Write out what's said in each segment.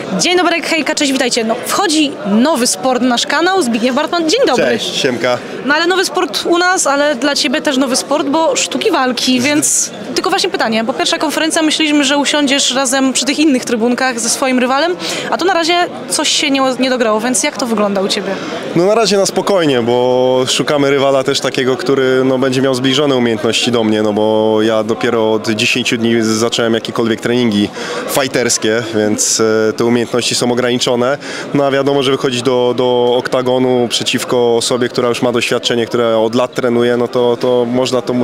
Dzień dobry, hejka, cześć, witajcie. No, wchodzi nowy sport na nasz kanał, Zbigniew Bartman. Dzień dobry. Cześć, siemka. No ale nowy sport u nas, ale dla Ciebie też nowy sport, bo sztuki walki, więc tylko właśnie pytanie, bo pierwsza konferencja myśleliśmy, że usiądziesz razem przy tych innych trybunkach ze swoim rywalem, a tu na razie coś się nie dograło, więc jak to wygląda u Ciebie? No na razie na spokojnie, bo szukamy rywala też takiego, który będzie miał zbliżone umiejętności do mnie, no bo ja dopiero od 10 dni zacząłem jakiekolwiek treningi fighterskie, więc te umiejętności są ograniczone. No a wiadomo, że wychodzić do oktagonu przeciwko osobie, która już ma doświadczenie, która od lat trenuje, no to można to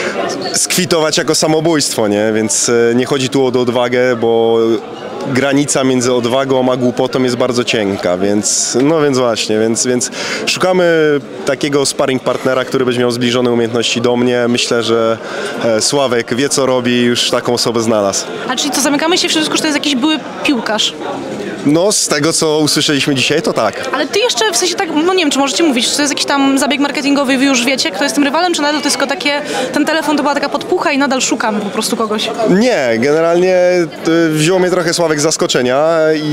skwitować jako samobójstwo, nie? Więc nie chodzi tu o odwagę, bo granica między odwagą a głupotą jest bardzo cienka, więc właśnie, więc szukamy takiego sparring partnera, który będzie miał zbliżone umiejętności do mnie. Myślę, że Sławek wie, co robi, już taką osobę znalazł. A czyli co, zamykamy się w wszystko, że to jest jakiś były piłkarz? No, z tego, co usłyszeliśmy dzisiaj, to tak. Ale ty jeszcze, w sensie tak, no nie wiem, czy możecie mówić, czy to jest jakiś tam zabieg marketingowy i wy już wiecie, kto jest tym rywalem, czy nadal to jest tylko takie, ten telefon to była taka podpucha i nadal szukamy po prostu kogoś? Nie, generalnie wziął mnie trochę Sławek z zaskoczenia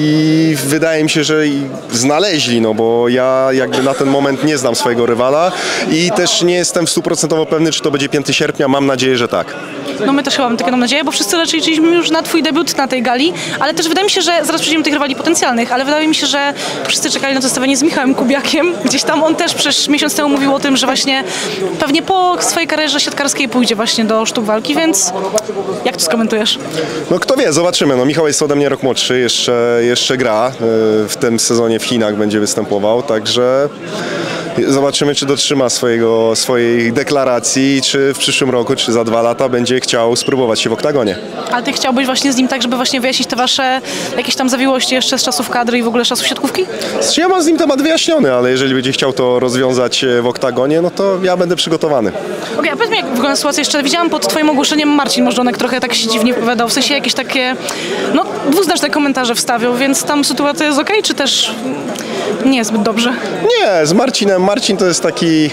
i wydaje mi się, że znaleźli, no bo ja jakby na ten moment nie znam swojego rywala i też nie jestem w 100% pewny, czy to będzie 5 sierpnia, mam nadzieję, że tak. No my też chyba mamy taką nadzieję, bo wszyscy raczej liczyliśmy już na twój debiut na tej gali, ale też wydaje mi się, że zaraz przejdziemy do tych rywali potencjalnych, ale wydaje mi się, że wszyscy czekali na to zestawienie z Michałem Kubiakiem. Gdzieś tam on też przecież miesiąc temu mówił o tym, że właśnie pewnie po swojej karierze siatkarskiej pójdzie właśnie do sztuk walki, więc jak to skomentujesz? No kto wie, zobaczymy. No Michał jest ode mnie rok młodszy, jeszcze gra. W tym sezonie w Chinach będzie występował, także zobaczymy, czy dotrzyma swojej deklaracji, czy w przyszłym roku, czy za 2 lata będzie chciał spróbować się w oktagonie. Ale ty chciałbyś właśnie z nim tak, żeby właśnie wyjaśnić te wasze jakieś tam zawiłości jeszcze z czasów kadry i w ogóle z czasów siatkówki? Ja mam z nim temat wyjaśniony, ale jeżeli będzie chciał to rozwiązać w oktagonie, no to ja będę przygotowany. Okej, a powiedz mi, jak wygląda sytuacja jeszcze, widziałam pod twoim ogłoszeniem Marcin Możdżonek trochę tak się dziwnie wypowiadał, w sensie jakieś takie, no dwuznaczne komentarze wstawiał, więc tam sytuacja jest okej, czy też nie jest zbyt dobrze? Nie, z Marcinem. Marcin to jest taki,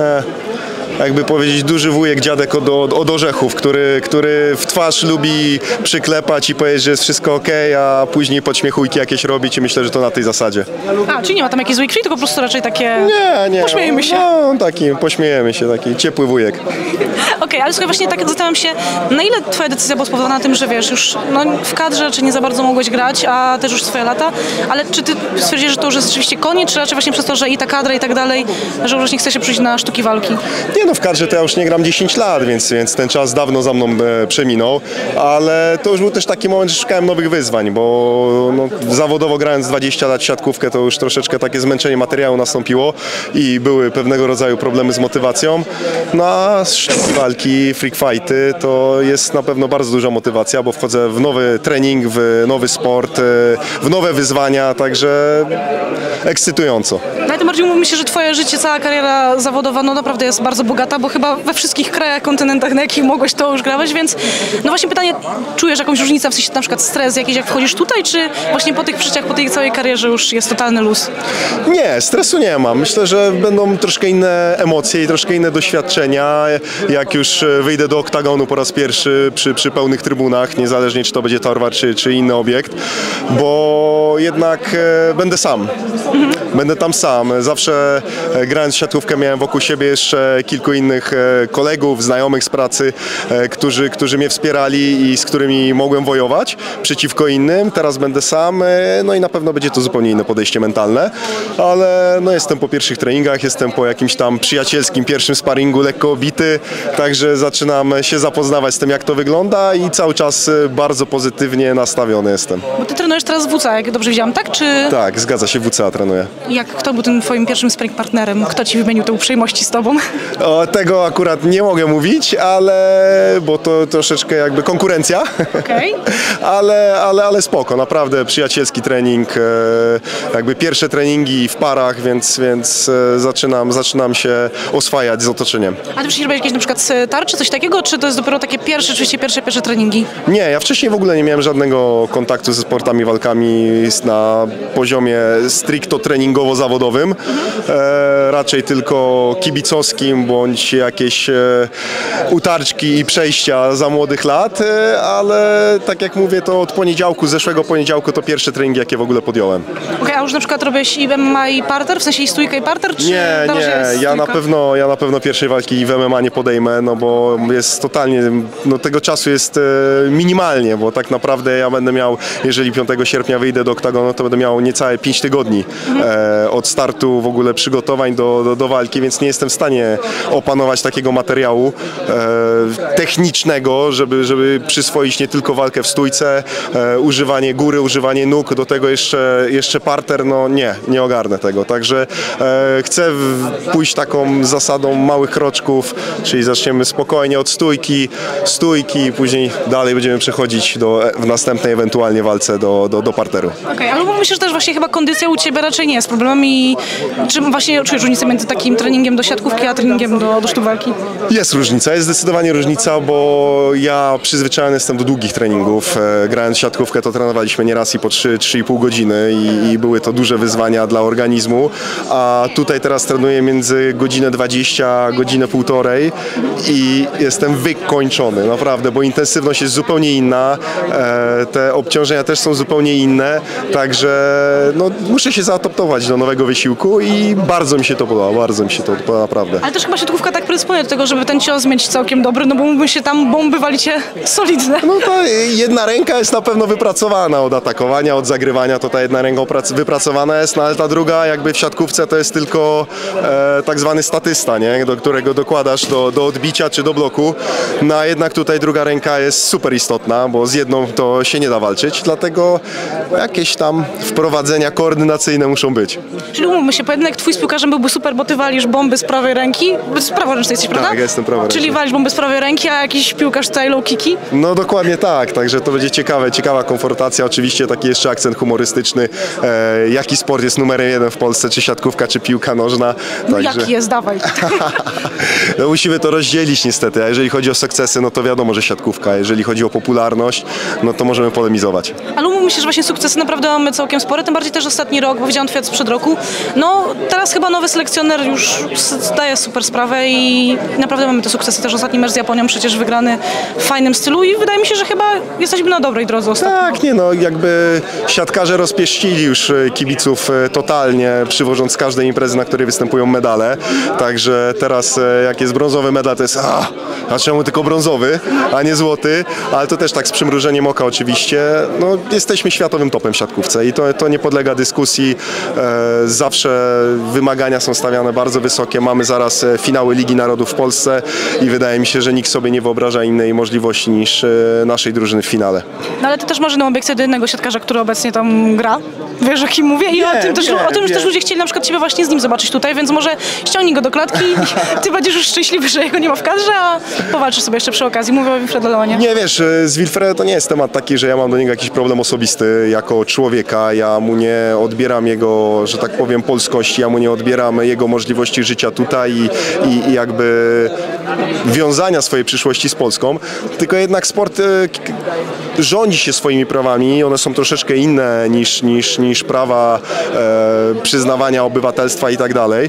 jakby powiedzieć, duży wujek, dziadek od orzechów, który w twarz lubi przyklepać i powiedzieć, że jest wszystko okej, a później podśmiechujki jakieś robić i myślę, że to na tej zasadzie. A, czyli nie ma tam jakiejś złej krwi, tylko po prostu raczej takie... Nie. Pośmiejemy się. No, pośmiejemy się, taki ciepły wujek. Okej, ale słuchaj, właśnie tak zastanawiam się, na ile twoja decyzja była spowodowana tym, że wiesz, już w kadrze czy nie za bardzo mogłeś grać, a też już swoje lata, ale czy ty stwierdziłeś, że to już jest rzeczywiście koniec, czy raczej właśnie przez to, że i ta kadra i tak dalej, że już nie chcesz się przyjść na sztuki walki? Nie no, w kadrze to ja już nie gram 10 lat, więc ten czas dawno za mną przeminął, ale to już był też taki moment, że szukałem nowych wyzwań, bo zawodowo grając 20 lat siatkówkę, to już troszeczkę takie zmęczenie materiału nastąpiło i były pewnego rodzaju problemy z motywacją. No a sztuki walki, freak fighty to jest na pewno bardzo duża motywacja, bo wchodzę w nowy trening, w nowy sport, w nowe wyzwania, także ekscytująco. No i tym bardziej myślę, że twoje życie, cała kariera zawodowa naprawdę jest bardzo bogata, bo chyba we wszystkich krajach, kontynentach, na jakich mogłeś, to już grałeś, więc no właśnie pytanie, czujesz jakąś różnicę, w sensie na przykład stres jakiś, jak wchodzisz tutaj, czy właśnie po tych przeżyciach, po tej całej karierze już jest totalny luz? Nie, stresu nie mam. Myślę, że będą troszkę inne emocje i troszkę inne doświadczenia, jak już wyjdę do oktagonu po raz pierwszy przy pełnych trybunach, niezależnie czy to będzie Torwar, czy inny obiekt, bo jednak będę sam. Będę tam sam. Zawsze grając w siatkówkę miałem wokół siebie jeszcze kilku innych kolegów, znajomych z pracy, którzy mnie wspierali i z którymi mogłem wojować przeciwko innym. Teraz będę sam, no i na pewno będzie to zupełnie inne podejście mentalne, ale jestem po pierwszych treningach, jestem po jakimś tam przyjacielskim pierwszym sparingu, lekko obity, także zaczynam się zapoznawać z tym, jak to wygląda i cały czas bardzo pozytywnie nastawiony jestem. Bo ty trenujesz teraz w WCA, jak dobrze widziałam, tak? Czy... Tak, zgadza się, WCA trenuję. Kto był tym twoim pierwszym sparring partnerem? Kto ci wymienił te uprzejmości z tobą? O, tego akurat nie mogę mówić, bo to troszeczkę jakby konkurencja. Okej. Ale spoko, naprawdę przyjacielski trening, jakby pierwsze treningi w parach, więc zaczynam się oswajać z otoczeniem. A ty wcześniej robiłeś jakieś na przykład tarcze, coś takiego, czy to jest dopiero takie pierwsze treningi? Nie, ja wcześniej w ogóle nie miałem żadnego kontaktu ze sportami walkami na poziomie stricto treningowo-zawodowym, raczej tylko kibicowskim, bądź jakieś utarczki i przejścia za młodych lat, ale tak jak mówię, to od poniedziałku, zeszłego poniedziałku to pierwsze treningi, jakie w ogóle podjąłem. Okej, a już na przykład robisz i MMA i parter, w sensie i stójkę i parter, czy Nie, na razie jest ja stójka? na pewno pierwszej walki w MMA nie podejmę, no bo jest totalnie, no tego czasu jest minimalnie, bo tak naprawdę ja będę miał, jeżeli 5 sierpnia wyjdę do oktagonu, to będę miał niecałe 5 tygodni od startu w ogóle przygotowań do walki, więc nie jestem w stanie opanować takiego materiału technicznego, żeby przyswoić nie tylko walkę w stójce, używanie góry, używanie nóg, do tego jeszcze parter, no nie ogarnę tego, także chcę pójść taką zasadą małych kroczków, czyli zaczniemy spokojnie od stójki, później dalej będziemy przechodzić w następnej ewentualnie walce do parteru. Okej, ale myślę, że też właśnie chyba kondycja u Ciebie raczej nie jest problemem i czy właśnie czujesz różnicę między takim treningiem do siatkówki, a treningiem do sztuk walki? Jest różnica, jest zdecydowanie różnica, bo ja przyzwyczajony jestem do długich treningów. Grając w siatkówkę to trenowaliśmy nieraz i po 3-3,5 godziny i były to duże wyzwania dla organizmu, a tutaj teraz trenuję między godzinę 20 a godzinę półtorej i jestem wykończony, naprawdę, bo intensywność jest zupełnie inna, te obciążenia też są zupełnie inne, także no, muszę się zaadaptować do nowego wysiłku i bardzo mi się to podoba, naprawdę. Ale też chyba siatkówka tak predysponuje do tego, żeby ten cios mieć całkiem dobry, no bo mógłby się tam bomby walicie solidne. No to jedna ręka jest na pewno wypracowana od atakowania, od zagrywania, to ta jedna ręka wypracowana jest, no ale ta druga jakby w siatkówce to jest tylko tak zwany statysta, nie? Do którego dokładasz do odbicia czy do bloku, no a jednak tutaj druga ręka jest super istotna, bo z jedną to się nie da walczyć, dlatego jakieś tam wprowadzenia koordynacyjne muszą być. Czyli umówmy się, pojedynek twój z piłkarzem byłby super, bo ty walisz bomby z prawej ręki, z praworęcznej jesteś, prawda? Tak, ja jestem praworęczny. Czyli walisz bomby z prawej ręki, a jakiś piłkarz tutaj low kicki? No dokładnie tak, także to będzie ciekawa konfrontacja, oczywiście taki jeszcze akcent humorystyczny, jaki sport jest numerem 1 w Polsce, czy siatkówka, czy piłka nożna. No jaki jest, dawaj. No musimy to rozdzielić niestety, a jeżeli chodzi o sukcesy, no to wiadomo, że siatkówka, jeżeli chodzi o popularność, no to możemy polemizować. Ale umówmy się, że właśnie sukcesy naprawdę mamy całkiem spore, tym bardziej też ostatni rok, bo widziałam Twiat sprzed roku. No teraz chyba nowy selekcjoner już zdaje super sprawę i naprawdę mamy te sukcesy. Też ostatni mecz z Japonią przecież wygrany w fajnym stylu i wydaje mi się, że chyba jesteśmy na dobrej drodze ostatnio. Tak, nie no, jakby siatkarze rozpieścili już kibiców totalnie, przywożąc z każdej imprezy, na której występują medale. Także teraz jak jest brązowy medal, to jest a czemu tylko brązowy, a nie złoty? Ale to też tak z przymrużeniem oka oczywiście. No, jesteśmy światowym topem w siatkówce i to nie podlega dyskusji. Zawsze wymagania są stawiane bardzo wysokie. Mamy zaraz finały Ligi Narodów w Polsce i wydaje mi się, że nikt sobie nie wyobraża innej możliwości niż naszej drużyny w finale. No ale ty też masz inną obiekcję do jednego siatkarza, który obecnie tam gra. Wiesz, o kim mówię? I o tym też ludzie chcieli na przykład ciebie właśnie z nim zobaczyć tutaj, więc może ściągnij go do klatki i ty będziesz już szczęśliwy, że jego nie ma w kadrze, a powalczysz sobie jeszcze przy okazji. Mówię o Wilfredo Leonie. Nie, wiesz, z Wilfredo to nie jest temat taki, że ja mam do niego jakiś problem osobisty jako człowieka. Ja mu nie odbieram jego, że tak powiem, polskości, ja mu nie odbieram jego możliwości życia tutaj i jakby wiązania swojej przyszłości z Polską. Tylko jednak sport rządzi się swoimi prawami. One są troszeczkę inne niż prawa przyznawania obywatelstwa i tak dalej.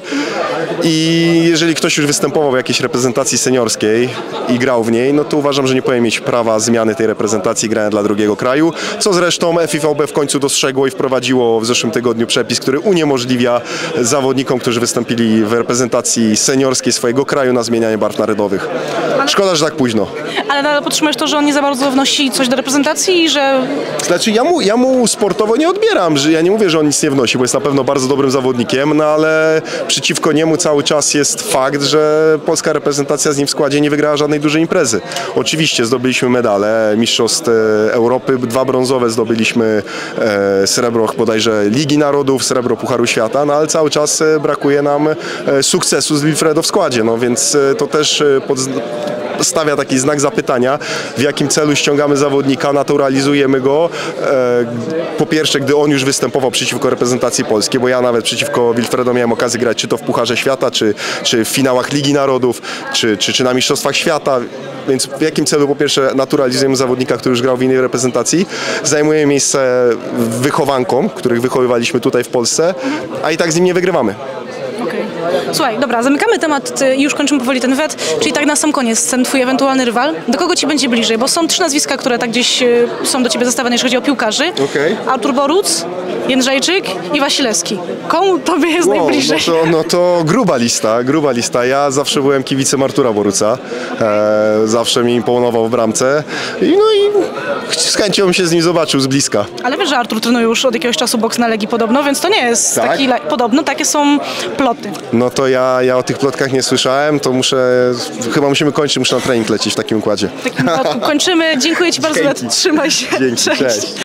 I jeżeli ktoś już występował w jakiejś reprezentacji seniorskiej i grał w niej, no to uważam, że nie powinien mieć prawa zmiany tej reprezentacji grania dla drugiego kraju, co zresztą FIVB w końcu dostrzegło i wprowadziło w zeszłym tygodniu przepis, który uniemożliwia zawodnikom, którzy wystąpili w reprezentacji seniorskiej swojego kraju na zmienianie barw narodowych. Szkoda, że tak późno. Ale nadal podtrzymujesz to, że on nie za bardzo wnosi coś do reprezentacji i że... Znaczy ja mu sportowo nie odbieram, że ja nie mówię, że on nic nie wnosi, bo jest na pewno bardzo dobrym zawodnikiem, no ale przeciwko niemu cały czas jest fakt, że polska reprezentacja z nim w składzie nie wygrała żadnej dużej imprezy. Oczywiście zdobyliśmy medale Mistrzostw Europy, 2 brązowe zdobyliśmy, srebro bodajże Ligi Narodów, srebro Pucharu Świata, no ale cały czas brakuje nam sukcesu z Wilfredo w składzie, no więc to też stawia taki znak zapytania, w jakim celu ściągamy zawodnika, naturalizujemy go. Po pierwsze, gdy on już występował przeciwko reprezentacji polskiej, bo ja nawet przeciwko Wilfredo miałem okazję grać czy to w Pucharze Świata, czy w finałach Ligi Narodów, czy na Mistrzostwach Świata. Więc w jakim celu po pierwsze naturalizujemy zawodnika, który już grał w innej reprezentacji, zajmuje miejsce wychowankom, których wychowywaliśmy tutaj w Polsce, a i tak z nim nie wygrywamy. Okay. Słuchaj, dobra, zamykamy temat i już kończymy powoli ten wywiad, czyli tak na sam koniec, ten twój ewentualny rywal, do kogo ci będzie bliżej? Bo są 3 nazwiska, które tak gdzieś są do ciebie zestawione, jeżeli chodzi o piłkarzy. Okej. Artur Boruc, Jędrzejczyk i Wasilewski. Komu tobie jest najbliżej? No to gruba lista. Ja zawsze byłem kibicem Artura Boruca. Zawsze mi imponował w bramce. I z chęcią bym się z nim zobaczył z bliska. Ale wiesz, że Artur trenuje już od jakiegoś czasu boks na Legii podobno, więc to nie jest Tak? taki... Podobno takie są ploty. No to ja o tych plotkach nie słyszałem, to chyba musimy kończyć, muszę na trening lecieć w takim układzie. W takim wypadku kończymy. Dziękuję ci bardzo. Dzięki. Trzymaj się. Dzięki, cześć.